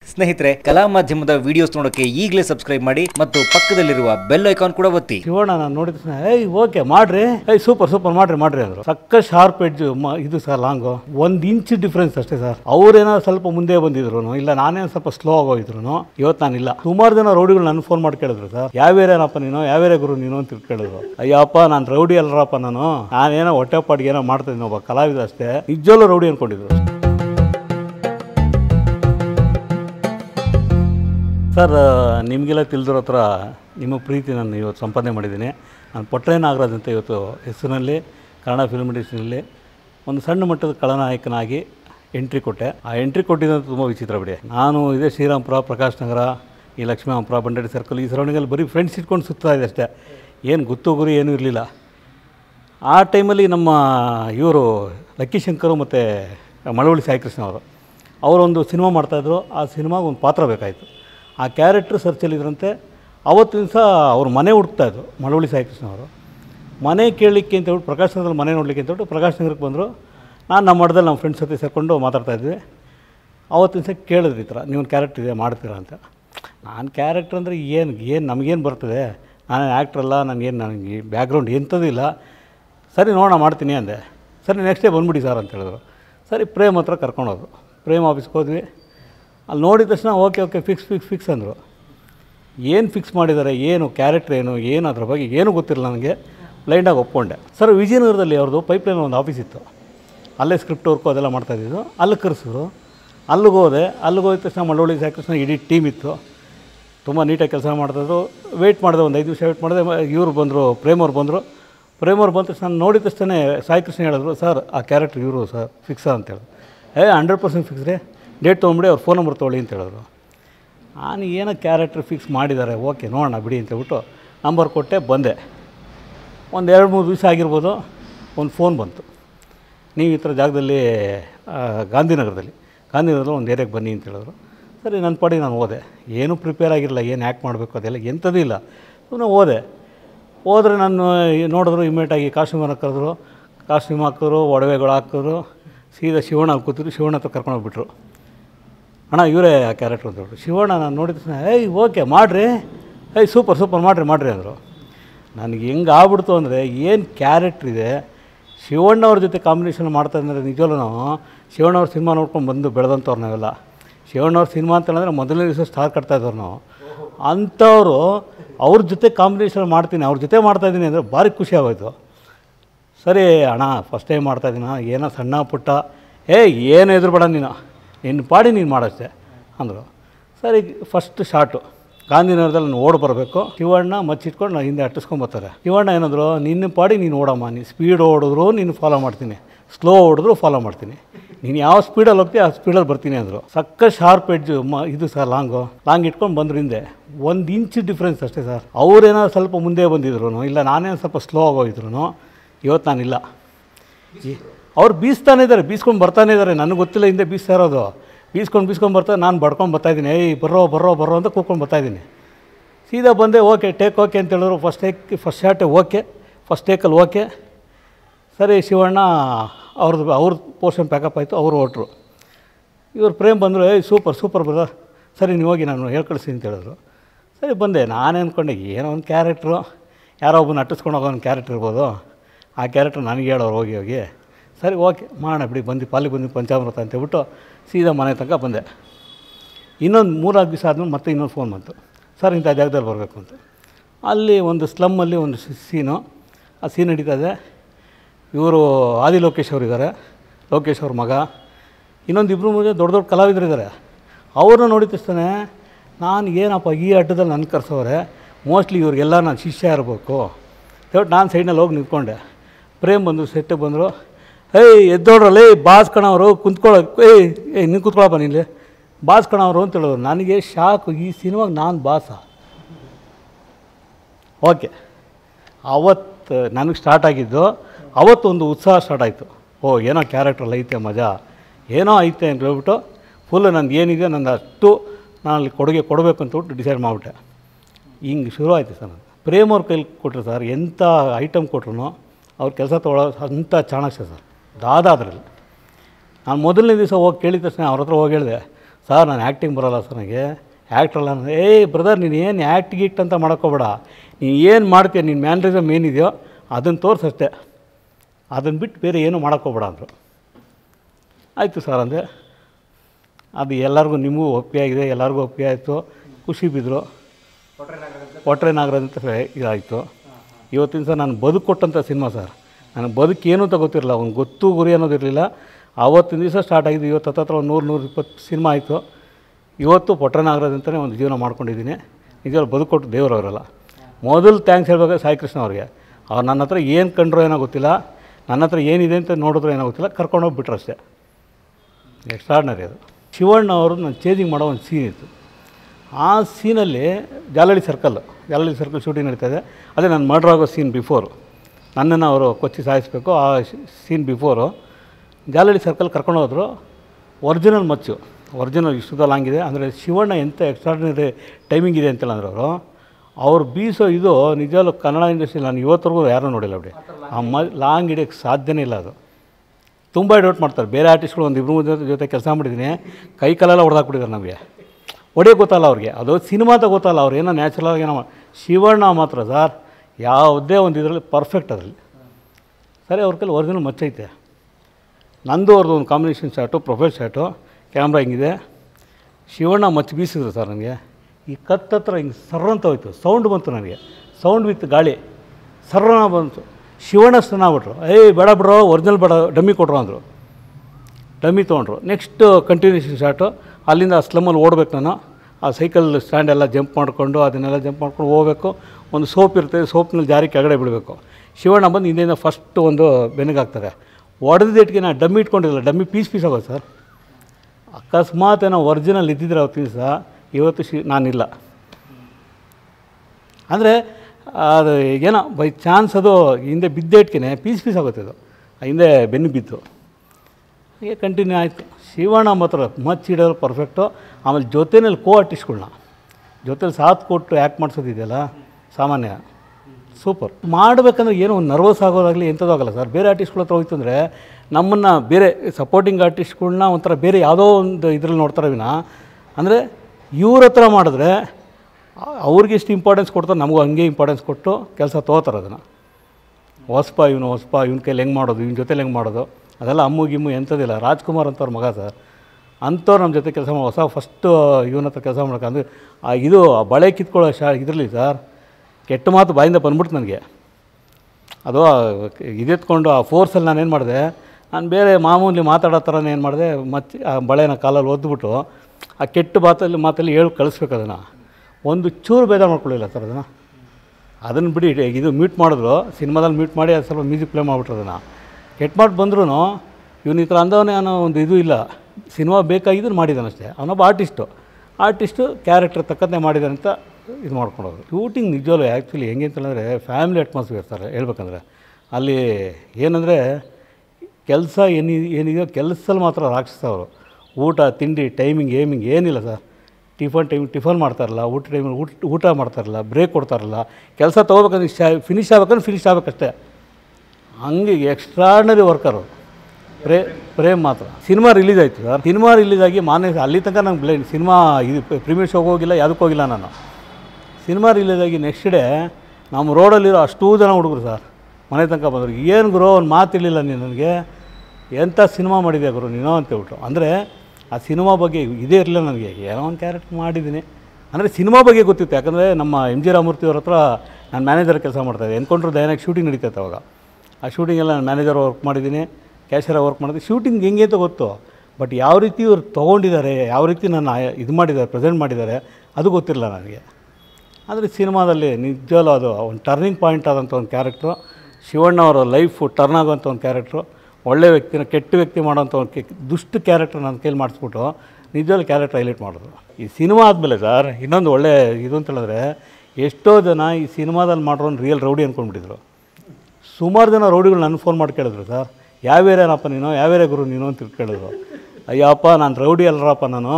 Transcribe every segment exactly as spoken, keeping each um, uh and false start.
ಸ್ನೇಹಿತರೆ, ಕಲಾ ಮಾಧ್ಯಮದ ವಿಡಿಯೋಸ್ ನೋಡೋಕೆ ಈಗಲೇ ಸಬ್ಸ್ಕ್ರೈಬ್ ಮಾಡಿ ಮತ್ತು ಪಕ್ಕದಲ್ಲಿರುವ ಬೆಲ್ ಐಕಾನ್ ಕೂಡ ಒತ್ತಿ. ಶಿವಣ್ಣ ನಾನು ನೋಡಿದ ತಕ್ಷಣ ಏಯ್ ಓಕೆ ಮಾಡ್ರಿ, ಏಯ್ ಸೂಪರ್ ಸೂಪರ್ ಮಾಡ್ರಿ ಮಾಡ್ರಿ ಅಂದರು. ಸಕ್ಕ ಶಾರ್ಪ್ ಎಡ್ಜ್ ಇದು ಸರ್, ಲಾಂಗು ಒಂದು ಇಂಚ್ ಡಿಫ್ರೆನ್ಸ್ ಅಷ್ಟೇ ಸರ್. ಅವ್ರೇನೋ ಸ್ವಲ್ಪ ಮುಂದೆ ಬಂದಿದ್ರು, ಇಲ್ಲ ನಾನೇನು ಸ್ವಲ್ಪ ಸ್ಲೋ ಆಗೋಗಿದ್ರು. ಇವತ್ತು ನಾನಿಲ್ಲ. ಸುಮಾರು ಜನ ರೌಡಿಗಳು ನನ್ನ ಫೋನ್ ಮಾಡಿ ಕೇಳಿದ್ರು, ಸರ್ ಯಾವ್ಯಾರೇನಪ್ಪ ನೀನು, ಯಾವ್ಯಾರೇ ಗುರು ನೀನು ಅಂತ ಕೇಳಿದ್ರು. ಅಯ್ಯಪ್ಪ ನಾನು ರೌಡಿ ಅಲ್ಲರಪ್ಪ, ನಾನು ನಾನೇನೋ ಹೊಟ್ಟೆ ಪಾಡಿಗೆ ಏನೋ ಮಾಡ್ತಿದ್ದೀನಿ, ಒಬ್ಬ ಕಲಾವಿದ ಅಷ್ಟೇ. ನಿಜವಲ್ಲೂ ರೌಡಿ ಅಂದ್ಕೊಂಡಿದ್ರು. ಸರ್ ನಿಮಗೆಲ್ಲ ತಿಳಿದಿರೋ ಹತ್ರ ನಿಮ್ಮ ಪ್ರೀತಿ ನಾನು ಇವತ್ತು ಸಂಪಾದನೆ ಮಾಡಿದ್ದೀನಿ. ನಾನು ಪೊಟ್ರೆ ನಾಗರಾಜ್ ಅಂತ ಇವತ್ತು ಹೆಸರಿನಲ್ಲಿ ಕನ್ನಡ ಫಿಲ್ಮ್ ಇಂಡಸ್ಟ್ರಿಯಲ್ಲಿ ಒಂದು ಸಣ್ಣ ಮಟ್ಟದ ಖಳನಾಯಕನಾಗಿ ಎಂಟ್ರಿ ಕೊಟ್ಟೆ. ಆ ಎಂಟ್ರಿ ಕೊಟ್ಟಿದ್ದಂತ ತುಂಬ ವಿಚಿತ್ರ ಬಿಡಿ. ನಾನು ಇದೇ ಶ್ರೀರಾಮ್ಪುರ, ಪ್ರಕಾಶ್ ನಗರ, ಈ ಲಕ್ಷ್ಮೀಪುರ, ಬಂಡಾಡಿ ಸರ್ಕಲ್, ಈ ಸರೌಂಡಿಂಗಲ್ಲಿ ಬರೀ ಫ್ರೆಂಡ್ಸ್ ಇಟ್ಕೊಂಡು ಸುತ್ತಾ ಇದೆ ಅಷ್ಟೇ. ಏನು ಗೊತ್ತು ಗುರಿ ಏನೂ ಇರಲಿಲ್ಲ. ಆ ಟೈಮಲ್ಲಿ ನಮ್ಮ ಇವರು ಲಕ್ಕಿ ಶಂಕರು ಮತ್ತು ಮಳವಳ್ಳಿ ಸಾಯಿಕೃಷ್ಣ ಅವರು ಅವರೊಂದು ಸಿನಿಮಾ ಮಾಡ್ತಾಯಿದ್ರು. ಆ ಸಿನಿಮಾಗೆ ಒಂದು ಪಾತ್ರ ಬೇಕಾಯಿತು. ಆ ಕ್ಯಾರೆಕ್ಟ್ರ್ ಸರ್ಚಲ್ಲಿದ್ರಂತೆ. ಅವತ್ತು ದಿವಸ ಅವ್ರ ಮನೆ ಹುಡುಕ್ತಾಯಿದ್ರು ಮಳವಳ್ಳಿ ಸಾಯಿಕೃಷ್ಣ ಅವರು. ಮನೆ ಕೇಳಲಿಕ್ಕೆ ಅಂತ ಹೇಳ್ಬಿಟ್ಟು ಪ್ರಕಾಶ್ ನಗರಲ್ಲಿ ಮನೆ ನೋಡಲಿಕ್ಕೆ ಅಂತ ಹೇಳ್ಬಿಟ್ಟು ಪ್ರಕಾಶ್ ನಗರಕ್ಕೆ ಬಂದರು. ನಾನು ನಮ್ಮ ಮಠದಲ್ಲಿ ನಮ್ಮ ಫ್ರೆಂಡ್ಸ್ ಜೊತೆ ಸೇರಿಕೊಂಡು ಮಾತಾಡ್ತಾಯಿದ್ವಿ. ಅವತ್ತು ದಿವಸ ಕೇಳಿದ್ರಿ ಈ ಥರ ನೀವೊಂದು ಕ್ಯಾರೆಕ್ಟರ್ ಇದೆ ಮಾಡ್ತೀರಾ ಅಂತ. ನಾನು ಕ್ಯಾರೆಕ್ಟ್ರ್ ಅಂದರೆ ಏನು ಏನು ನಮಗೇನು ಬರ್ತದೆ, ನಾನೇನು ಆ್ಯಕ್ಟ್ರಲ್ಲ, ನನಗೇನು ನನಗೆ ಬ್ಯಾಕ್ಗ್ರೌಂಡ್ ಎಂಥದ್ದು ಇಲ್ಲ. ಸರಿ ನೋಡೋಣ ಮಾಡ್ತೀನಿ ಅಂದೆ. ಸರಿ ನೆಕ್ಸ್ಟ್ ಡೇ ಬಂದುಬಿಡಿ ಸರ್ ಅಂತ ಹೇಳಿದ್ರು. ಸರಿ ಪ್ರೇಮ್ ಹತ್ರ ಕರ್ಕೊಂಡೋದ್ರು. ಪ್ರೇಮ್ ಆಫೀಸ್ಗೆ ಹೋದ್ವಿ. ಅಲ್ಲಿ ನೋಡಿದ ತಕ್ಷಣ okay okay fix fix fix ಅಂದರು. ಏನು ಫಿಕ್ಸ್ ಮಾಡಿದ್ದಾರೆ, ಏನು ಕ್ಯಾರೆಕ್ಟ್ರ್ ಏನು ಏನು ಅದ್ರ ಬಗ್ಗೆ ಏನೂ ಗೊತ್ತಿರಲಿಲ್ಲ ನನಗೆ. ಬ್ಲೈಂಡಾಗಿ ಒಪ್ಕೊಂಡೆ. ಸರ್ ವಿಜಯನಗರದಲ್ಲಿ ಅವ್ರದ್ದು ಪೈಪ್ಲೈನ್ ಒಂದು ಆಫೀಸ್ ಇತ್ತು. ಅಲ್ಲೇ ಸ್ಕ್ರಿಪ್ಟ್ ವರ್ಕು ಅದೆಲ್ಲ ಮಾಡ್ತಾಯಿದ್ದು. ಅಲ್ಲಿ ಕರೆಸಿದ್ರು. ಅಲ್ಲಿಗೆ ಹೋದೆ. ಅಲ್ಲಿಗೆ ಹೋದ ತಕ್ಷಣ ಮಳವಳ್ಳಿ ಸಾಯಿಕೃಷ್ಣ ಇಡೀ ಟೀಮ್ ಇತ್ತು. ತುಂಬ ನೀಟಾಗಿ ಕೆಲಸ ಮಾಡ್ತಾಯಿದ್ರು. ವೆಯ್ಟ್ ಮಾಡಿದೆ, ಒಂದು ಐದು ನಿಮಿಷ ವೆಯ್ಟ್ ಮಾಡಿದೆ. ಇವರು ಬಂದರು, ಪ್ರೇಮವ್ರು ಬಂದರು. ಪ್ರೇಮವ್ರು ಬಂದ ತಕ್ಷಣ ನೋಡಿದ ತಕ್ಷಣ ಸಾಯಿಕೃಷ್ಣ ಹೇಳಿದ್ರು, ಸರ್ ಆ ಕ್ಯಾರೆಕ್ಟ್ರ್ ಇವರು ಸರ್ ಫಿಕ್ಸಾ ಅಂತೇಳಿದ್ರು. ಏ ಹಂಡ್ರೆಡ್ ಪರ್ಸೆಂಟ್ ಫಿಕ್ಸ್ ರೀ, ಡೇಟ್ ತೊಗೊಂಬಿಡಿ, ಅವ್ರ ಫೋನ್ ನಂಬರ್ ತೊಗೊಳ್ಳಿ ಅಂತ ಹೇಳಿದ್ರು. ನಾನು ಏನೋ ಕ್ಯಾರೆಕ್ಟ್ರ್ ಫಿಕ್ಸ್ ಮಾಡಿದ್ದಾರೆ, ಓಕೆ ನೋಡೋಣ ಬಿಡಿ ಅಂತ ಹೇಳ್ಬಿಟ್ಟು ನಂಬರ್ ಕೊಟ್ಟೆ, ಬಂದೆ. ಒಂದು ಎರಡು ಮೂರು ದಿವಸ ಆಗಿರ್ಬೋದು. ಒಂದು ಫೋನ್ ಬಂತು, ನೀವು ಈ ಥರ ಜಾಗದಲ್ಲಿ ಗಾಂಧಿನಗರದಲ್ಲಿ ಗಾಂಧಿನಗರದಲ್ಲಿ ಒಂದು ಏರಿಯಾಗೆ ಬನ್ನಿ ಅಂತ ಹೇಳಿದ್ರು. ಸರಿ ನನ್ನ ಪಾಡಿಗೆ ನಾನು ಹೋದೆ. ಏನೂ ಪ್ರಿಪೇರ್ ಆಗಿರಲಿಲ್ಲ, ಏನು ಆ್ಯಕ್ಟ್ ಮಾಡಬೇಕು ಅದೆಲ್ಲ ಎಂಥದ್ದು ಇಲ್ಲ. ಸುಮ್ಮನೆ ಹೋದೆ. ಹೋದರೆ ನಾನು ನೋಡಿದ್ರು, ಇಮಿಡಿಯೇಟಾಗಿ ಕಾಸ್ಟ್ಯೂಮನ್ನು ಕರೆದ್ರು. ಕಾಸ್ಟ್ಯೂಮ್ ಹಾಕಿದ್ರು, ಒಡವೆಗಳು ಹಾಕಿದ್ರು. ಸೀದಾ ಶಿವಣ್ಣ ಅಲ್ಲಿ ಕೂತಿದ್ರು. ಶಿವಣ್ಣ ಹತ್ರ ಕರ್ಕೊಂಡೋಗ್ಬಿಟ್ರು. ಅಣ್ಣ ಇವರೇ ಆ ಕ್ಯಾರೆಕ್ಟ್ರ್ ಅಂತ ಹೇಳ್ಬಿಟ್ಟು. ಶಿವಣ್ಣ ನಾನು ನೋಡಿದ ತಕ್ಷಣ ಏಯ್ ಓಕೆ ಮಾಡ್ರಿ, ಏಯ್ ಸೂಪರ್ ಸೂಪರ್ ಮಾಡಿರಿ ಮಾಡಿರಿ ಅಂದರು. ನನಗೆ ಹೆಂಗೆ ಆಗ್ಬಿಡ್ತು ಅಂದರೆ, ಏನು ಕ್ಯಾರೆಕ್ಟ್ರ್ ಇದೆ. ಶಿವಣ್ಣವ್ರ ಜೊತೆ ಕಾಂಬಿನೇಷನ್ ಮಾಡ್ತಾಯಿದ್ರೆ ನಿಜವಲ್ಲೂ ನಾವು ಶಿವಣ್ಣವ್ರ ಸಿನಿಮಾ ನೋಡ್ಕೊಂಡು ಬಂದು ಬೆಳೆದಂಥವ್ರು ನಾವೆಲ್ಲ. ಶಿವಣ್ಣವ್ರ ಸಿನಿಮಾ ಅಂತ ಹೇಳಿದ್ರೆ ಮೊದಲನೇ ದಿವಸ ಸ್ಟಾರ್ ಕಟ್ತಾಯಿದ್ದವ್ರು ನಾವು. ಅಂಥವರು ಅವ್ರ ಜೊತೆ ಕಾಂಬಿನೇಷನ್ ಮಾಡ್ತೀನಿ, ಅವ್ರ ಜೊತೆ ಮಾಡ್ತಾಯಿದ್ದೀನಿ ಅಂದರೆ ಭಾರಿ ಖುಷಿ ಆಗೋಯ್ತು. ಸರಿ ಅಣ್ಣ ಫಸ್ಟ್ ಟೈಮ್ ಮಾಡ್ತಾಯಿದ್ದೀನ, ಏನೋ ಸಣ್ಣ ಪುಟ್ಟ, ಏ ಏನು ಎದುರುಬೇಡ ನೀನು, ನಿನ್ನ ಪಾಡಿ ನೀನು ಮಾಡಷ್ಟೆ ಅಂದರು. ಸರಿ ಫಸ್ಟ್ ಶಾಟು ಗಾಂಧಿನಗರದಲ್ಲಿ ನಾನು ಓಡಿ ಬರಬೇಕು. ಶಿವಣ್ಣ ಮಚ್ಚಿಟ್ಕೊಂಡು ನಾನು ಹಿಂದೆ ಅಟ್ಟಿಸ್ಕೊಂಬರ್ತಾರೆ. ಶಿವಣ್ಣ ಏನಂದರು, ನಿನ್ನ ಪಾಡಿ ನೀನು ಓಡಮ್ಮ, ನೀನು ಸ್ಪೀಡ್ ಓಡಿದ್ರು ನೀನು ಫಾಲೋ ಮಾಡ್ತೀನಿ, ಸ್ಲೋ ಓಡಿದ್ರು ಫಾಲೋ ಮಾಡ್ತೀನಿ, ನೀನು ಯಾವ ಸ್ಪೀಡಲ್ಲಿ ಹೋಗ್ತೀಯ ಆ ಸ್ಪೀಡಲ್ಲಿ ಬರ್ತೀನಿ ಅಂದರು. ಸಕ್ಕ ಶಾರ್ಪ್ ಎಡ್ಜ್ ಮ ಇದು ಸರ್, ಲಾಂಗು ಲಾಂಗ್ ಇಟ್ಕೊಂಡು ಬಂದರು. ಹಿಂದೆ ಒಂದು ಇಂಚ್ ಡಿಫ್ರೆನ್ಸ್ ಅಷ್ಟೇ ಸರ್. ಅವ್ರೇನೋ ಸ್ವಲ್ಪ ಮುಂದೆ ಬಂದಿದ್ರು, ಇಲ್ಲ ನಾನೇನು ಸ್ವಲ್ಪ ಸ್ಲೋ ಆಗೋಗಿದ್ರು. ಇವತ್ತು ನಾನಿಲ್ಲ. ಅವ್ರು ಬೀಸ್ತಾನೆ ಇದ್ದಾರೆ, ಬೀಸ್ಕೊಂಡು ಬರ್ತಾನೆ ಇದ್ದಾರೆ. ನನಗೆ ಗೊತ್ತಿಲ್ಲ ಹಿಂದೆ ಬೀಸ್ತಾ ಇರೋದು. ಬೀಸ್ಕೊಂಡು ಬೀಸ್ಕೊಂಡು ಬರ್ತಾರೆ, ನಾನು ಬಡ್ಕೊಂಡು ಬರ್ತಾಯಿದ್ದೀನಿ. ಏಯ್ ಬರ್ರೋ ಬರ್ರೋ ಬರ್ರೋ ಅಂತ ಕೂತ್ಕೊಂಡು ಬರ್ತಾಯಿದ್ದೀನಿ. ಸೀದಾ ಬಂದೆ. ಓಕೆ ಟೇಕ್ ಓಕೆ ಅಂತ ಹೇಳಿದ್ರು. ಫಸ್ಟ್ ಟೇಕ್ ಫಸ್ಟ್ ಶಾಟೇ ಓಕೆ, ಫಸ್ಟ್ ಟೇಕಲ್ಲಿ ಓಕೆ. ಸರಿ ಶಿವಣ್ಣ ಅವ್ರದ್ದು ಅವ್ರ ಪೋರ್ಷನ್ ಪ್ಯಾಕಪ್ ಆಯಿತು, ಅವರು ಹೊರಟ್ರು. ಇವ್ರು ಪ್ರೇಮ್ ಬಂದರು, ಏಯ್ ಸೂಪರ್ ಸೂಪರ್ ಬ್ರದರ್, ಸರಿ ನೀವು ಹೋಗಿ ನಾನು ಹೇಳ್ಕಳಿಸ್ತೀನಿ ಅಂತ ಹೇಳಿದ್ರು. ಸರಿ ಬಂದೆ. ನಾನೇ ಅಂದ್ಕೊಂಡೆ ಏನೋ ಒಂದು ಕ್ಯಾರೆಕ್ಟ್ರು, ಯಾರೋ ಒಬ್ಬನ ಅಟ್ಟಿಸ್ಕೊಂಡು ಹೋಗೋ ಒಂದು ಕ್ಯಾರೆಕ್ಟ್ರ್ ಇರ್ಬೋದು. ಆ ಕ್ಯಾರೆಕ್ಟ್ರ್ ನನಗೆ ಹೇಳೋರು ಹೋಗಿ ಹೋಗಿ. ಸರಿ ಓಕೆ ಮಾಡೋಣ ಬಿಡಿ, ಬಂದು ಪಾಲಿಗೆ ಬಂದು ಪಂಚಾಮೃತ ಅಂತ ಹೇಳ್ಬಿಟ್ಟು ಸೀದಾ ಮನೆ ತನಕ ಬಂದೆ. ಇನ್ನೊಂದು ಮೂರಾರು ದಿವಸ ಆದಮೇಲೆ ಮತ್ತೆ ಇನ್ನೊಂದು ಫೋನ್ ಬಂತು, ಸರ್ ಇಂಥ ಜಾಗದಲ್ಲಿ ಬರಬೇಕು ಅಂತ. ಅಲ್ಲಿ ಒಂದು ಸ್ಲಮ್ಮಲ್ಲಿ ಒಂದು ಸೀನು, ಆ ಸೀನ್ ನಡೀತದೆ. ಇವರು ಆದಿ ಲೋಕೇಶ್ ಅವರಿದ್ದಾರೆ, ಲೋಕೇಶ್ ಅವ್ರ ಮಗ, ಇನ್ನೊಂದು ಇಬ್ಬರು ಮೂರು ದೊಡ್ಡ ದೊಡ್ಡ ಕಲಾವಿದರಿದ್ದಾರೆ. ಅವ್ರನ್ನ ನೋಡಿದ ತಕ್ಷಣ ನಾನು ಏನಪ್ಪ ಈ ಅಡ್ಡದಲ್ಲಿ ನನ್ನ ಕರೆಸೋರೆ, ಮೋಸ್ಟ್ಲಿ ಇವ್ರಿಗೆಲ್ಲ ನಾನು ಶಿಷ್ಯ ಇರಬೇಕು ಹೇಳ್ಬಿಟ್ಟು ನಾನು ಸೈಡ್ನಲ್ಲಿ ಹೋಗಿ ನಿಂತ್ಕೊಂಡೆ. ಪ್ರೇಮ್ ಬಂದರು, ಸೆಟ್ಟಿಗೆ ಬಂದರು. ಏಯ್ ಎದ್ದೋಡ್ರಲ್ಲ, ಏಯ್ ಬಾಸ್ ಕಣವರು ಕುಂತ್ಕೊಳ್ಳೋ, ಏಯ್ ಏಯ್ ನೀನು ಕುತ್ಕೊಳ್ಳಪ್ಪ ನಿಲ್ಲಿ, ಬಾಸ್ ಕಣವರು ಅಂತ ಹೇಳೋರು. ನನಗೆ ಶಾಕು, ಈ ಸಿನಿಮಾಗೆ ನಾನು ಬಾಸ. ಓಕೆ ಅವತ್ತು ನನಗೆ ಸ್ಟಾರ್ಟ್ ಆಗಿದ್ದು, ಅವತ್ತು ಒಂದು ಉತ್ಸಾಹ ಸ್ಟಾರ್ಟ್ ಆಯಿತು. ಓ ಏನೋ ಕ್ಯಾರೆಕ್ಟ್ರಲ್ಲಿ ಐತೆ ಮಜಾ, ಏನೋ ಐತೆ ಅಂತ ಹೇಳ್ಬಿಟ್ಟು ಫುಲ್ಲು ನಂದು ಏನಿದೆ ನಂದು ಅಷ್ಟು ನಾನು ಅಲ್ಲಿ ಕೊಡುಗೆ ಕೊಡಬೇಕು ಅಂತ ಹೇಳ್ಬಿಟ್ಟು ಡಿಸೈಡ್ ಮಾಡಿಬಿಟ್ಟೆ. ಹಿಂಗೆ ಶುರು ಆಯಿತು ಸರ್. ನಾನು ಪ್ರೇಮ್ ಅವ್ರ ಕೈಲಿ ಕೊಟ್ಟರು ಸರ್, ಎಂಥ ಐಟಮ್ ಕೊಟ್ರು ಅವ್ರ ಕೆಲಸ ತೊಗೊಳ್ಳೋ ಅಂಥ ಚಾಣಾಕ್ಷ ಸರ್. ದಾದ ಅದರಲ್ಲಿ ನಾನು ಮೊದಲನೇ ದಿವಸ ಹೋಗಿ ಕೇಳಿದ ತಕ್ಷಣ ಅವ್ರ ಹತ್ರ ಹೋಗಿ ಹೇಳಿದೆ, ಸರ್ ನಾನು ಆ್ಯಕ್ಟಿಂಗ್ ಬರೋಲ್ಲ ಸರ್ ನನಗೆ ಆ್ಯಕ್ಟ್ರಲ್ಲ ಅಂದರೆ ಏಯ್ ಬ್ರದರ್ ನೀನು ಏನು ಆ್ಯಕ್ಟ್ ಗಿಕ್ಟ್ ಅಂತ ಮಾಡೋಕ್ಕೋಬೇಡ, ನೀನು ಏನು ಮಾಡ್ತೀಯ ನಿನ್ನ ಮ್ಯಾನ್ರಿಸಮ್ ಏನಿದೆಯೋ ಅದನ್ನು ತೋರಿಸಷ್ಟೇ, ಅದನ್ನು ಬಿಟ್ಟು ಬೇರೆ ಏನೂ ಮಾಡೋಕ್ಕೋಬೇಡ ಅಂದರು. ಆಯಿತು ಸರ್ ಅಂದೆ. ಅದು ಎಲ್ಲರಿಗೂ ನಿಮಗೂ ಒಪ್ಪಿಗೆ ಆಗಿದೆ, ಎಲ್ಲರಿಗೂ ಒಪ್ಪಿಗೆ ಆಯಿತು, ಖುಷಿ ಬಿದ್ದರು. ಕೊಟ್ರೆ ನಾಗರಾಜ್ ಅಂತ ಇದಾಯಿತು. ಇವತ್ತಿನ ಸರ್ ನಾನು ಬದುಕು ಕೊಟ್ಟಂಥ ಸಿನಿಮಾ ಸರ್. ನನಗೆ ಬದುಕು ಏನು ಅಂತ ಗೊತ್ತಿರಲಿಲ್ಲ, ಅವ್ನು ಗೊತ್ತು ಗುರಿ ಅನ್ನೋದಿರಲಿಲ್ಲ. ಆವತ್ತಿನ ದಿವಸ ಸ್ಟಾರ್ಟ್ ಆಗಿದ್ದು, ಇವತ್ತು ಹತ್ತತ್ರ ಒಂದು ನೂರು ನೂರ ಇಪ್ಪತ್ತು ಸಿನಿಮಾ ಆಯಿತು. ಇವತ್ತು ಕೊಟ್ರೆ ನಾಗರಾಜ್ ಅಂತಲೇ ಒಂದು ಜೀವನ ಮಾಡ್ಕೊಂಡಿದ್ದೀನಿ. ನಿಜವಾಗ್ಲೂ ಬದುಕು ಕೊಟ್ಟು ದೇವರವರಲ್ಲ. ಮೊದಲು ಥ್ಯಾಂಕ್ಸ್ ಹೇಳ್ಬೇಕಾದ್ರೆ ಸಾಯಿ ಕೃಷ್ಣ ಅವ್ರಿಗೆ. ಅವ್ರು ನನ್ನ ಹತ್ರ ಏನು ಕಂಡ್ರೋ ಏನೋ ಗೊತ್ತಿಲ್ಲ, ನನ್ನ ಹತ್ರ ಏನಿದೆ ಅಂತ ನೋಡಿದ್ರು ಏನೋ ಗೊತ್ತಿಲ್ಲ, ಕರ್ಕೊಂಡೋಗಿ ಬಿಟ್ರು ಅಷ್ಟೇ. ಎಕ್ಸ್ಟ್ರಾರ್ಡ್ನರಿ ಅದು. ಶಿವಣ್ಣ ಅವರು ನಾನು ಚೇಂಜಿಂಗ್ ಮಾಡೋ ಒಂದು ಸೀನ್ ಇತ್ತು. ಆ ಸೀನಲ್ಲಿ Jalahalli circle Jalahalli circle shooting ನಡೀತಾಯಿದೆ. ಅದೇ ನಾನು ಮರ್ಡರ್ ಆಗೋ ಸೀನ್ ಬಿಫೋರು, ನನ್ನನ್ನು ಅವರು ಕೊಚ್ಚಿ ಸಾಯಿಸಬೇಕು. ಆ ಸೀನ್ ಬಿಫೋರು ಜಾಲಹಳ್ಳಿ ಸರ್ಕಲ್ ಕರ್ಕೊಂಡೋದ್ರು. ಒರಿಜಿನಲ್ ಮಚ್ಚು, ಒರಿಜಿನಲ್ ಇಷ್ಟುದ ಲಾಂಗಿದೆ. ಅಂದರೆ ಶಿವಣ್ಣ ಎಂಥ ಎಕ್ಸ್ಟ್ರಾರ್ಡಿನರಿ ಟೈಮಿಂಗ್ ಇದೆ ಅಂತಲ್ಲ ಅಂದ್ರೆ ಅವರು ಅವ್ರು ಬೀಸೋ ಇದು ನಿಜವಲ್ಲೂ ಕನ್ನಡ ಇಂಡಸ್ಟ್ರಿ ನಾನು ಇವತ್ತರೆಗೂ ಯಾರೂ ನೋಡಿಲ್ಲ ಬಿಡಿ. ಆ ಮ ಲಾಂಗ್ ಹಿಡಿಯೋಕ್ಕೆ ಸಾಧ್ಯನೇ ಇಲ್ಲ. ಅದು ತುಂಬ ಡೌಟ್ ಮಾಡ್ತಾರೆ. ಬೇರೆ ಆರ್ಟಿಸ್ಟ್ಗಳು ಒಂದು ಇಬ್ಬರು ಜೊತೆ ಜೊತೆ ಕೆಲಸ ಮಾಡಿದ್ದೀನಿ, ಕೈ ಕಾಲೆಲ್ಲ ಹೊಡೆದಾಕ್ಬಿಟ್ಟಿದ್ದಾರೆ ನಮಗೆ. ಹೊಡೆಯೋಕೆ ಗೊತ್ತಲ್ಲ ಅವ್ರಿಗೆ, ಅದು ಸಿನಿಮಾ ಅಂತ ಗೊತ್ತಲ್ಲ, ಅವ್ರು ಏನೋ ನ್ಯಾಚುರಲಾಗಿ ಏನೋ. ಶಿವಣ್ಣ ಮಾತ್ರ ಸರ್ ಯಾವುದೇ ಒಂದು ಇದರಲ್ಲಿ ಪರ್ಫೆಕ್ಟ್ ಅದರಲ್ಲಿ. ಸರಿ, ಅವ್ರ ಕೈಲಿ ಒರಿಜಿನಲ್ ಮಚ್ಚೈತೆ. ನಂದು ಅವ್ರದ್ದು ಒಂದು combination shot, profile shot, camera ಹಿಂಗಿದೆ. ಶಿವಣ್ಣ ಮಚ್ಚು ಬೀಸಿದ್ರು ಸರ್ ನನಗೆ. ಈ ಕತ್ತತ್ರ ಹಿಂಗೆ ಸರ್ರಂತ ಹೋಯ್ತು, ಸೌಂಡ್ ಬಂತು ನನಗೆ, ಸೌಂಡ್ ವಿತ್ ಗಾಳಿ ಸರ್ರನ ಬಂತು. ಶಿವಣ್ಣ ಸ್ಟನ್ ಆಗ್ಬಿಟ್ರು. ಏಯ್ ಬೇಡ ಬಿಡ್ರೋ, ಒರಿಜಿನಲ್ ಬೇಡ, ಡಮ್ಮಿ ಕೊಟ್ರು ಅಂದರು. ಡಮ್ಮಿ ತೊಗೊಂಡ್ರು. ನೆಕ್ಸ್ಟು ಕಂಟಿನ್ಯೂಷನ್ ಶಾಟು, ಅಲ್ಲಿಂದ ಆ ಸ್ಲಮ್ಮಲ್ಲಿ ಓಡಬೇಕು ನಾನು. ಆ ಸೈಕಲ್ ಸ್ಟ್ಯಾಂಡೆಲ್ಲ ಜಂಪ್ ಮಾಡಿಕೊಂಡು ಅದನ್ನೆಲ್ಲ ಜಂಪ್ ಮಾಡ್ಕೊಂಡು ಹೋಗಬೇಕು. ಒಂದು ಸೋಪ್ ಇರ್ತದೆ, ಸೋಪ್ನಲ್ಲಿ ಜಾರಿ ಕೆಳಗಡೆ ಬಿಡಬೇಕು. ಶಿವಣ್ಣ ಬಂದು ಹಿಂದೆಯಿಂದ ಫಸ್ಟ್ ಒಂದು ಬೆನ್ನಿಗಾಗ್ತಾರೆ. ಹೊಡೆದಿಟ್ಟಿಗೆ ನಾನು ಡಮ್ಮಿ ಇಟ್ಕೊಂಡಿಲ್ಲ, ಡಮ್ಮಿ ಪೀಸ್ ಪೀಸ್ ಆಗೋದು ಸರ್. ಅಕಸ್ಮಾತ್ ಏನೋ ಒರಿಜಿನಲ್ ಇದ್ದಿದ್ರೆ ಅವತ್ತು ದಿವಸ, ಇವತ್ತು ಶಿ ನಾನಿಲ್ಲ. ಅಂದರೆ ಅದು ಏನೋ ಬೈ ಚಾನ್ಸ್ ಅದು ಹಿಂದೆ ಬಿದ್ದೆ ಇಟ್ಕೆ ಪೀಸ್ ಪೀಸ್ ಆಗುತ್ತೆ. ಅದು ಹಿಂದೆ ಬೆನ್ನು ಬಿದ್ದು ಹೀಗೆ ಕಂಟಿನ್ಯೂ ಆಯಿತು. ಶಿವಣ್ಣ ಮಾತ್ರ ಮಚ್ಚಿಡೋರು ಪರ್ಫೆಕ್ಟು. ಆಮೇಲೆ ಜೊತೆಯಲ್ಲಿ ಕೋ ಆರ್ಟಿಸ್ಟ್ಗಳನ್ನ ಜೊತೆಲಿ ಸಾಥ್ ಕೊಟ್ಟು ಆ್ಯಕ್ಟ್ ಮಾಡಿಸೋದಿದೆಯಲ್ಲ, ಸಾಮಾನ್ಯ ಸೂಪರ್. ಮಾಡಬೇಕಂದ್ರೆ ಏನೋ ಒಂದು ನರ್ವಸ್ ಆಗೋದಾಗಲಿ ಎಂಥದ್ದು ಆಗಲ್ಲ ಸರ್. ಬೇರೆ ಆರ್ಟಿಸ್ಟ್ಗಳ ಹತ್ರ ಹೋಯ್ತು ಅಂದರೆ ನಮ್ಮನ್ನು ಬೇರೆ ಸಪೋರ್ಟಿಂಗ್ ಆರ್ಟಿಸ್ಟ್ಗಳ್ನ ಒಂಥರ ಬೇರೆ ಯಾವುದೋ ಒಂದು ಇದ್ರಲ್ಲಿ ನೋಡ್ತಾರೆ ವಿನ, ಅಂದರೆ ಇವ್ರ ಹತ್ರ ಮಾಡಿದ್ರೆ ಅವ್ರಿಗೆ ಎಷ್ಟು ಇಂಪಾರ್ಟೆನ್ಸ್ ಕೊಡ್ತಾರೆ, ನಮಗೂ ಹಂಗೆ ಇಂಪಾರ್ಟೆನ್ಸ್ ಕೊಟ್ಟು ಕೆಲಸ ತೊಗೋತಾರೆ. ಅದನ್ನು ಹೊಸಪ ಇವನು ಹೊಸಪ ಇವನ ಕೈಲಿ ಹೆಂಗೆ ಮಾಡೋದು, ಇವನ ಜೊತೆಲಿ ಹೆಂಗೆ ಮಾಡೋದು, ಅದೆಲ್ಲ ಅಮ್ಮು ಗಿಮ್ಮು ಎಂಥದಿಲ್ಲ. ರಾಜ್ಕುಮಾರ್ ಅಂತವ್ರ ಮಗ ಸರ್, ಅಂಥವ್ರು ನಮ್ಮ ಜೊತೆ ಕೆಲಸ ಮಾಡಿ ಹೊಸ ಫಸ್ಟು ಇವನ ಹತ್ರ ಕೆಲಸ ಮಾಡೋಕೆ ಅಂದರೆ ಆ ಇದು ಬಳೆ ಕಿತ್ಕೊಳ್ಳೋ ಶಾ ಇದರಲ್ಲಿ ಸರ್ ಕೆಟ್ಟ ಮಾತು ಬಾಯಿಂದ ಬಂದ್ಬಿಡ್ತು ನನಗೆ. ಅದು ಇದೆತ್ಕೊಂಡು ಆ ಫೋರ್ಸಲ್ಲಿ ನಾನೇನು ಮಾಡಿದೆ, ನಾನು ಬೇರೆ ಮಾಮೂಲಿ ಮಾತಾಡೋ ಥರನೇ ಏನು ಮಾಡಿದೆ, ಮತ್ತೆ ಆ ಬಳೆನ ಕಾಲಲ್ಲಿ ಒದ್ದುಬಿಟ್ಟು ಆ ಕೆಟ್ಟ ಮಾತಲ್ಲಿ ಮಾತಲ್ಲಿ ಹೇಳಿ ಕಳಿಸ್ಬೇಕು. ಅದನ್ನು ಒಂದು ಚೂರು ಬೇಜಾರು ಮಾಡ್ಕೊಳ್ಳಿಲ್ಲ ಸರ್. ಅದನ್ನು ಅದನ್ನು ಬಿಡಿ, ಇದು ಮ್ಯೂಟ್ ಮಾಡಿದ್ರು ಸಿನಿಮಾದಲ್ಲಿ, ಮ್ಯೂಟ್ ಮಾಡಿ ಅದು ಸ್ವಲ್ಪ ಮ್ಯೂಸಿಕ್ ಪ್ಲೇ ಮಾಡಿಬಿಟ್ರು. ಅದನ್ನು ಕೆಟ್ಟ ಮಾತು ಬಂದ್ರೂ ಇವನು ಈ ಥರ ಅಂದವನೇ ಅನ್ನೋ ಒಂದು ಇದು ಇಲ್ಲ. ಸಿನಿಮಾ ಬೇಕಾಗಿದ್ದು ಮಾಡಿದ್ದಾನಷ್ಟೇ. ಅವನೊಬ್ಬ ಆರ್ಟಿಸ್ಟು ಆರ್ಟಿಸ್ಟು ಕ್ಯಾರೆಕ್ಟರ್ ತಕ್ಕಂತೆ ಮಾಡಿದ್ದಾನೆ ಅಂತ ಇದು ಮಾಡ್ಕೊಳೋದು. ಶೂಟಿಂಗ್ ನಿಜವಲ್ಲೂ ಆ್ಯಕ್ಚುಲಿ ಹೆಂಗೆ ಅಂತಂದರೆ ಫ್ಯಾಮಿಲಿ ಅಟ್ಮಾಸ್ಫಿಯರ್ ಸರ್. ಹೇಳ್ಬೇಕಂದ್ರೆ ಅಲ್ಲಿ ಏನಂದರೆ ಕೆಲಸ ಏನಿ ಏನಿದೆಯೋ ಕೆಲಸದಲ್ಲಿ ಮಾತ್ರ ರಾಕ್ಷಸ ಅವರು. ಊಟ ತಿಂಡಿ ಟೈಮಿಂಗ್ ಏಮಿಂಗ್ ಏನಿಲ್ಲ ಸರ್. ಟಿಫನ್ ಟೈಮ್ ಟಿಫನ್ ಮಾಡ್ತಾರಲ್ಲ, ಊಟ ಟೈಮಿಗೆ ಊಟ ಊಟ ಮಾಡ್ತಾರಲ್ಲ, ಬ್ರೇಕ್ ಕೊಡ್ತಾರಲ್ಲ. ಕೆಲಸ ತೊಗೋಬೇಕಂದ್ರೆ ಶಾ ಫಿನಿಷ್ ಆಗ್ಬೇಕಂದ್ರೆ ಫಿನಿಷ್ ಆಗಬೇಕಷ್ಟೇ. ಹಂಗೆ ಎಕ್ಸ್ಟ್ರಾರ್ಡನರಿ ವರ್ಕರು. ಪ್ರೇ ಪ್ರೇಮ್ ಮಾತ್ರ. ಸಿನಿಮಾ ರಿಲೀಸ್ ಆಯಿತು ಸರ್. ಸಿನಿಮಾ ರಿಲೀಸ್ ಆಗಿ ಮಾನೇ ಅಲ್ಲಿ ತನಕ ನಂಗೆ ಬ್ಲೈಂಡ್ ಸಿನಿಮಾ ಇದು ಪ್ರೀಮಿಯರ್ ಶೋಗೆ ಹೋಗಿಲ್ಲ, ಯಾವುದಕ್ಕೂ ಹೋಗಿಲ್ಲ ನಾನು. ಸಿನಿಮಾ ರಿಲೀಸ್ ಆಗಿ ನೆಕ್ಸ್ಟ್ ಡೇ ನಮ್ಮ ರೋಡಲ್ಲಿರೋ ಅಷ್ಟೂ ಜನ ಹುಡುಗರು ಸರ್ ಮನೆ ತನಕ ಬಂದರು. ಏನು ಗುರು ಒಂದು ಮಾತಿರಲಿಲ್ಲ ನೀನು ನನಗೆ, ಎಂಥ ಸಿನಿಮಾ ಮಾಡಿದೆ ಗುರು ನೀನು ಅಂತೇಳ್ಬಿಟ್ಟು. ಅಂದರೆ ಆ ಸಿನಿಮಾ ಬಗ್ಗೆ ಇದೇ ಇರಲಿಲ್ಲ ನನಗೆ, ಏನೋ ಒಂದು ಕ್ಯಾರೆಕ್ಟರ್ ಮಾಡಿದ್ದೀನಿ ಅಂದರೆ ಸಿನಿಮಾ ಬಗ್ಗೆ ಗೊತ್ತಿತ್ತು. ಯಾಕಂದರೆ ನಮ್ಮ ಎಮ್ ಜಿ ರಾಮಮೂರ್ತಿ ಅವ್ರ ಹತ್ರ ನಾನು ಮ್ಯಾನೇಜರ್ ಕೆಲಸ ಮಾಡ್ತಾಯಿದ್ದೆ. ಎನ್ಕೌಂಟ್ರ್ ದಯಾನಕ್ಕೆ ಶೂಟಿಂಗ್ ನಡೀತೈತೆ ಅವಾಗ. ಆ ಶೂಟಿಂಗೆಲ್ಲ ನಾನು ಮ್ಯಾನೇಜರ್ ವರ್ಕ್ ಮಾಡಿದ್ದೀನಿ, ಕ್ಯಾಶರ ವರ್ಕ್ ಮಾಡಿದ್ದೀನಿ. ಶೂಟಿಂಗ್ ಹೆಂಗೆ ಅಂತ ಗೊತ್ತು, ಬಟ್ ಯಾವ ರೀತಿ ಇವ್ರು ತೊಗೊಂಡಿದ್ದಾರೆ, ಯಾವ ರೀತಿ ನನ್ನ ಇದು ಮಾಡಿದ್ದಾರೆ, ಪ್ರೆಸೆಂಟ್ ಮಾಡಿದ್ದಾರೆ, ಅದು ಗೊತ್ತಿರಲಿಲ್ಲ ನನಗೆ. ಆದರೆ ಸಿನಿಮಾದಲ್ಲಿ ನಿಜವಲ್ಲೂ ಅದು ಒಂದು ಟರ್ನಿಂಗ್ ಪಾಯಿಂಟ್ ಆದಂಥ ಒಂದು ಕ್ಯಾರೆಕ್ಟ್ರು. ಶಿವಣ್ಣ ಅವರ ಲೈಫು ಟರ್ನ್ ಆಗೋಂಥ ಒಂದು ಕ್ಯಾರೆಕ್ಟ್ರು. ಒಳ್ಳೆ ವ್ಯಕ್ತಿನ ಕೆಟ್ಟ ವ್ಯಕ್ತಿ ಮಾಡೋಂಥ ಒಂದು ಕೆ ದುಷ್ಟ ಕ್ಯಾರೆಕ್ಟರ್ ನನ್ನ ಕೈಲಿ ಮಾಡಿಸ್ಬಿಟ್ಟು ನಿಜವಲ್ಲೂ ಕ್ಯಾರೆಕ್ಟರ್ ಹೈಲೈಟ್ ಮಾಡೋದು. ಈ ಸಿನಿಮಾ ಆದಮೇಲೆ ಸರ್ ಇನ್ನೊಂದು ಒಳ್ಳೆ ಇದು ಅಂತ ಹೇಳಿದ್ರೆ, ಎಷ್ಟೋ ಜನ ಈ ಸಿನಿಮಾದಲ್ಲಿ ಮಾಡೋನು ರಿಯಲ್ ರೌಡಿ ಅಂದ್ಕೊಂಡ್ಬಿಟ್ಟಿದ್ರು. ಸುಮಾರು ಜನ ರೌಡಿಗಳು ನನ್ನ ಫೋನ್ ಮಾಡಿ ಕೇಳಿದ್ರು, ಸರ್ ಯಾವ ಏರಿಯಾನಪ್ಪ ನೀನು, ಯಾವ ಏರಿಯಾ ಗುರು ನೀನು ಅಂತ ಕೇಳಿದ್ರು. ಅಯ್ಯಪ್ಪ ನಾನು ರೌಡಿ ಅಲ್ಲರಪ್ಪ, ನಾನು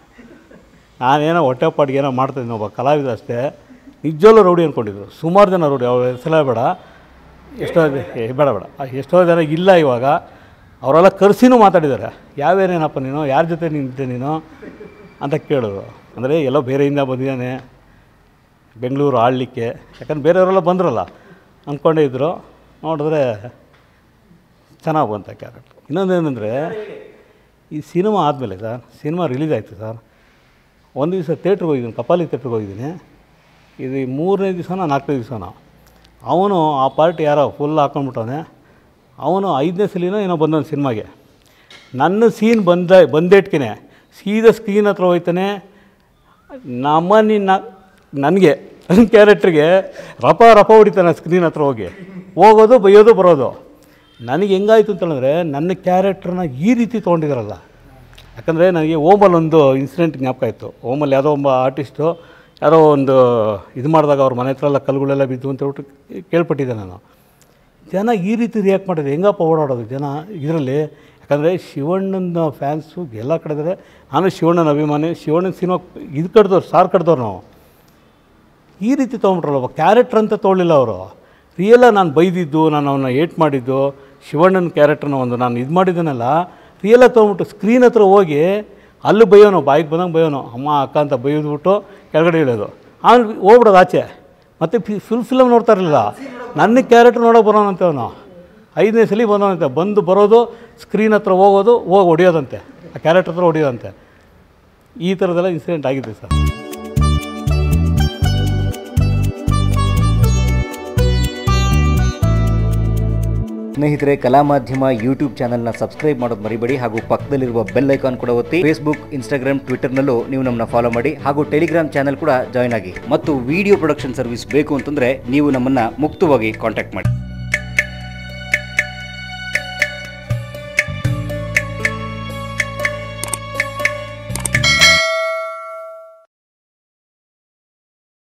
ನಾನೇನೋ ಹೊಟ್ಟೆಪಾಡಿಗೆ ಏನೋ ಮಾಡ್ತಾಯಿದ್ದೀನಿ, ಒಬ್ಬ ಕಲಾವಿದ ಅಷ್ಟೇ. ನಿಜವಲ್ಲೂ ರೌಡಿ ಅಂದ್ಕೊಂಡಿದ್ರು ಸುಮಾರು ಜನ. ರೌಡಿ ಅವ್ರ ಹೆಸರೇ ಬೇಡ, ಎಷ್ಟೋ ಬೇಡ ಬೇಡ ಎಷ್ಟೋ ಜನ ಇಲ್ಲ ಇವಾಗ. ಅವರೆಲ್ಲ ಕರೆಸಿನೂ ಮಾತಾಡಿದ್ದಾರೆ. ಯಾವ ಏನೇನಪ್ಪ ನೀನು, ಯಾರ ಜೊತೆ ನಿಂತೆ ನೀನು, ಅಂತ ಕೇಳೋದು. ಅಂದರೆ ಎಲ್ಲೋ ಬೇರೆಯಿಂದ ಬಂದಿದ್ದಾನೆ ಬೆಂಗಳೂರು ಆಳಲಿಕ್ಕೆ, ಯಾಕಂದ್ರೆ ಬೇರೆಯವರೆಲ್ಲ ಬಂದ್ರಲ್ಲ ಅಂದ್ಕೊಂಡೇ ಇದ್ದರು. ನೋಡಿದ್ರೆ ಚೆನ್ನಾಗಿ ಬಂತ ಕ್ಯಾರೆಕ್ಟ್ರು. ಇನ್ನೊಂದೇನೆಂದರೆ ಈ ಸಿನಿಮಾ ಆದಮೇಲೆ ಸರ್, ಸಿನಿಮಾ ರಿಲೀಸ್ ಆಯಿತು ಸರ್, ಒಂದು ದಿವಸ ಥಿಯೇಟ್ರಿಗೆ ಹೋಗಿದ್ದೀನಿ, ಕಪಾಲಿ ಥಿಯೇಟ್ರಿಗೆ ಹೋಗಿದ್ದೀನಿ. ಇದು ಮೂರನೇ ದಿವಸನ ನಾಲ್ಕನೇ ದಿವಸನ ಅವನು ಆ ಪಾರ್ಟಿ ಯಾರೋ ಫುಲ್ ಹಾಕೊಂಡ್ಬಿಟ್ಟವನೆ. ಅವನು ಐದನೇ ಸಲಿನೋ ಏನೋ ಬಂದವನು ಸಿನಿಮಾಗೆ. ನನ್ನ ಸೀನ್ ಬಂದ ಬಂದೇಟ್ಕೆ ಸೀದಾ ಸ್ಕ್ರೀನ್ ಹತ್ರ ಹೋಗ್ತಾನೆ. ನಮ್ಮನಿ ನನಗೆ ನನ್ನ ಕ್ಯಾರೆಕ್ಟ್ರಿಗೆ ರಪ ರಪ ಹೊಡಿತಾನೆ ಸ್ಕ್ರೀನ್ ಹತ್ರ ಹೋಗಿ, ಹೋಗೋದು ಬೈಯೋದು ಬರೋದು. ನನಗೆ ಹೆಂಗಾಯ್ತು ಅಂತಂದರೆ ನನ್ನ ಕ್ಯಾರೆಕ್ಟ್ರನ್ನ ಈ ರೀತಿ ತೊಗೊಂಡಿದ್ದಾರಲ್ಲ. ಯಾಕಂದರೆ ನನಗೆ ಓಮಲ್ಲಿ ಒಂದು ಇನ್ಸಿಡೆಂಟ್ ಜ್ಞಾಪಕ ಆಯಿತು. ಓಮಲ್ಲಿ ಯಾವುದೋ ಒಬ್ಬ ಆರ್ಟಿಸ್ಟು ಯಾರೋ ಒಂದು ಇದು ಮಾಡಿದಾಗ ಅವ್ರ ಮನೆ ಹತ್ರ ಎಲ್ಲ ಕಲ್ಲುಗಳೆಲ್ಲ ಬಿದ್ದು ಅಂತ ಹೇಳ್ಬಿಟ್ಟು ಕೇಳ್ಪಟ್ಟಿದ್ದೆ ನಾನು. ಜನ ಈ ರೀತಿ ರಿಯಾಕ್ಟ್ ಮಾಡಿದ್ರು, ಹೆಂಗಪ್ಪ ಓಡಾಡೋದು ಜನ ಇದರಲ್ಲಿ. ಯಾಕಂದರೆ ಶಿವಣ್ಣನ ಫ್ಯಾನ್ಸು ಎಲ್ಲ ಕಡೆ ಇದ್ದಾರೆ. ನಾನು ಶಿವಣ್ಣನ ಅಭಿಮಾನಿ, ಶಿವಣ್ಣನ ಸಿನಿಮಾ ಇದು ಕಡ್ದವ್ರು ಸಾರ್ ಕಡ್ದವ್ರು ನಾವು. ಈ ರೀತಿ ತೊಗೊಂಬಿಟ್ರಲ್ಲ, ಒಬ್ಬ ಕ್ಯಾರೆಕ್ಟ್ರ್ ಅಂತ ತೊಗೊಳ್ಳಿಲ್ಲ ಅವರು. ರಿಯಲಾಗಿ ನಾನು ಬೈದಿದ್ದು, ನಾನು ಅವನ್ನ ಏಟ್ ಮಾಡಿದ್ದು, ಶಿವಣ್ಣನ ಕ್ಯಾರೆಕ್ಟ್ರನ್ನ ಒಂದು ನಾನು ಇದು ಮಾಡಿದ್ದನ್ನೆಲ್ಲ ರಿಯಲಾಗಿ ತೊಗೊಂಬಿಟ್ಟು ಸ್ಕ್ರೀನ್ ಹತ್ರ ಹೋಗಿ ಅಲ್ಲಿ ಬೈಯೋನು, ಬಾಯಿಗೆ ಬಂದಂಗೆ ಬೈಯೋನು, ಅಮ್ಮ ಅಕ್ಕ ಅಂತ ಬೈದ್ಬಿಟ್ಟು ಕೆಳಗಡೆ ಇಳೋದು. ಆಮೇಲೆ ಹೋಗ್ಬಿಡೋದು ಆಚೆ. ಮತ್ತು ಫಿ ಫುಲ್ ಫಿಲಮ್ ನೋಡ್ತಾ ಇರಲಿಲ್ಲ, ನನ್ನ ಕ್ಯಾರೆಕ್ಟ್ರ್ ನೋಡೋಕೆ ಬರೋನಂತೆ ಅವನು. ಐದನೇ ಸಲ ಬಂದವನಂತೆ, ಬಂದು ಬರೋದು ಸ್ಕ್ರೀನ್ ಹತ್ರ ಹೋಗೋದು, ಹೋಗಿ ಹೊಡಿಯೋದಂತೆ, ಆ ಕ್ಯಾರೆಕ್ಟರ್ ಹತ್ರ ಹೊಡಿಯೋದಂತೆ. ಈ ಥರದ್ದೆಲ್ಲ ಇನ್ಸಿಡೆಂಟ್ ಆಗಿದೆ ಸರ್. ಸ್ನೇಹಿತರೆ, ಕಲಾ ಮಾಧ್ಯಮ ಯೂಟ್ಯೂಬ್ ಚಾನೆಲ್ನ ಸಬ್ಸ್ಕ್ರೈಬ್ ಮಾಡೋದು ಮರಿಬೇಡಿ, ಹಾಗೂ ಪಕ್ಕದಲ್ಲಿರುವ ಬೆಲ್ ಐಕಾನ್ ಕೂಡ ಒತ್ತಿ. ಫೇಸ್ಬುಕ್, ಇನ್ಸ್ಟಾಗ್ರಾಮ್, ಟ್ವಿಟರ್ನಲ್ಲೂ ನೀವು ನಮ್ಮನ್ನ ಫಾಲೋ ಮಾಡಿ, ಹಾಗೂ ಟೆಲಿಗ್ರಾಮ್ ಚಾನೆಲ್ ಕೂಡ ಜಾಯ್ನ್ ಆಗಿ. ಮತ್ತು ವಿಡಿಯೋ ಪ್ರೊಡಕ್ಷನ್ ಸರ್ವಿಸ್ ಬೇಕು ಅಂತಂದ್ರೆ ನೀವು ನಮ್ಮನ್ನ ಮುಕ್ತವಾಗಿ ಕಾಂಟ್ಯಾಕ್ಟ್ ಮಾಡಿ.